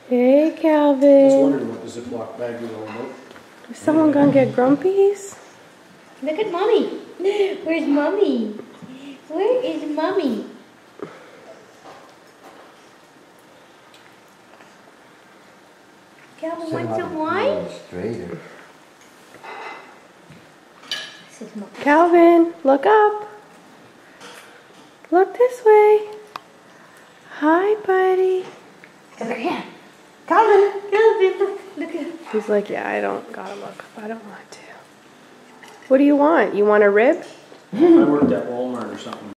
Hey, Just Calvin. wondering what the Ziploc bag was all about. Is someone gonna get grumpies? Look at Mommy. Where's Mommy? Where is Mommy? Calvin, want some wine? Straighter. Calvin, look up. Look this way. Hi, buddy. Come here. Calvin, look at him. He's like, yeah, I don't gotta look up. I don't want to. What do you want? You want a rib? I worked at Walmart or something.